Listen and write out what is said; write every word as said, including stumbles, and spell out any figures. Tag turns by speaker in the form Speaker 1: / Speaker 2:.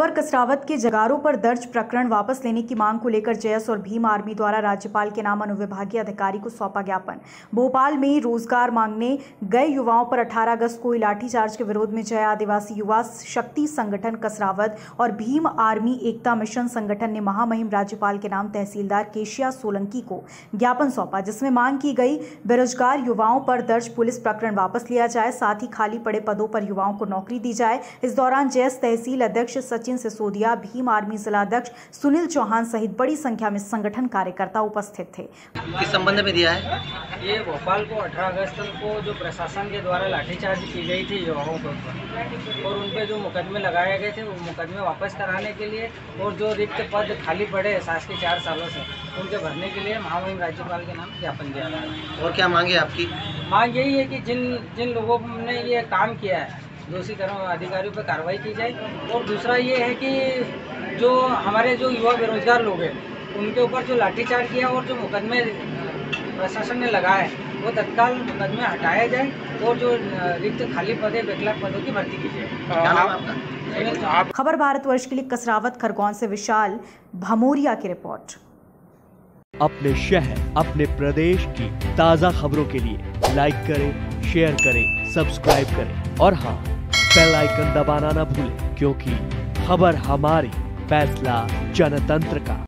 Speaker 1: इंदौर कसरावत के जगारों पर दर्ज प्रकरण वापस लेने की मांग को लेकर जेएस और भीम आर्मी द्वारा राज्यपाल के नाम अनुविभागीय अधिकारी को सौंपा ज्ञापन। भोपाल में रोजगार मांगने गए युवाओं पर अठारह अगस्त को लाठीचार्ज के विरोध में जय आदिवासी युवा शक्ति संगठन कसरावत और भीम आर्मी एकता मिशन संगठन ने महामहिम राज्यपाल के नाम तहसीलदार केशिया सोलंकी को ज्ञापन सौंपा, जिसमें मांग की गई बेरोजगार युवाओं पर दर्ज पुलिस प्रकरण वापस लिया जाए, साथ ही खाली पड़े पदों पर युवाओं को नौकरी दी जाए। इस दौरान जेएस तहसील अध्यक्ष सचिन सिसोदिया, भीम आर्मी जिलाध्यक्ष सुनील चौहान सहित बड़ी संख्या में संगठन कार्यकर्ता उपस्थित थे।
Speaker 2: किस संबंध में दिया है?
Speaker 3: ये भोपाल को अठारह अगस्त को जो प्रशासन के द्वारा लाठीचार्ज की गई थी युवाओं के ऊपर और उन पे जो मुकदमे लगाए गए थे वो मुकदमे वापस कराने के लिए और जो रिक्त पद खाली पड़े शासकीय चार सालों से उनके भरने के लिए महामहिम राज्यपाल के नाम ज्ञापन दिया गया।
Speaker 2: और क्या मांगे आपकी?
Speaker 3: मांग यही है कि जिन जिन लोगों ने ये काम किया है दोषी कर्म अधिकारियों पर कार्रवाई की जाए, और दूसरा ये है कि जो हमारे जो युवा बेरोजगार लोग हैं उनके ऊपर जो लाठीचार्ज किया और जो मुकदमे प्रशासन ने लगाए वो तत्काल मुकदमे हटाया जाए और जो रिक्त खाली पदे बैकलॉग पदों की भर्ती की जाए।
Speaker 1: खबर भारतवर्ष के लिए कसरावत खरगोन से विशाल भमोरिया की रिपोर्ट।
Speaker 4: अपने शहर अपने प्रदेश की ताज़ा खबरों के लिए लाइक करें, शेयर करें, सब्सक्राइब करें और हाँ, बेल आइकन दबाना ना भूलें, क्योंकि खबर हमारी, फैसला जनतंत्र का।